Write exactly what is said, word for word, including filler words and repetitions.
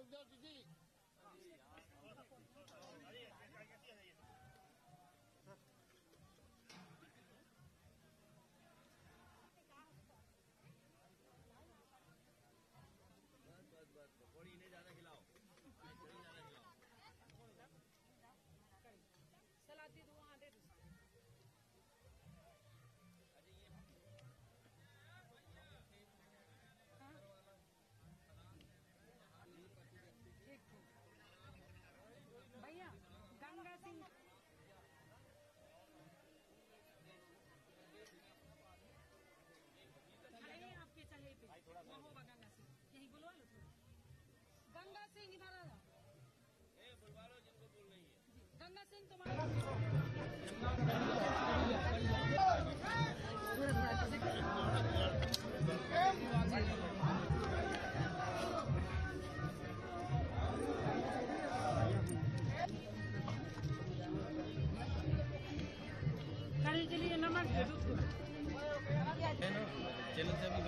रुक जाओ दीदी। बस बस बस पकौड़ी इन्हें ज्यादा खिलाओ, पकौड़ी ज्यादा खिलाओ। सलाद दे दो, वहाँ दे दो। भैया गंगा सिंह अरे आपके चले पे वो होगा गंगा सिंह, यही बुलवा लो थोड़ा। गंगा सिंह इधर आ जाओ, बुलवा लो जिनको बोल रही है। गंगा सिंह तुम्हारा कल के लिए नमक दे दो। चैनल से भी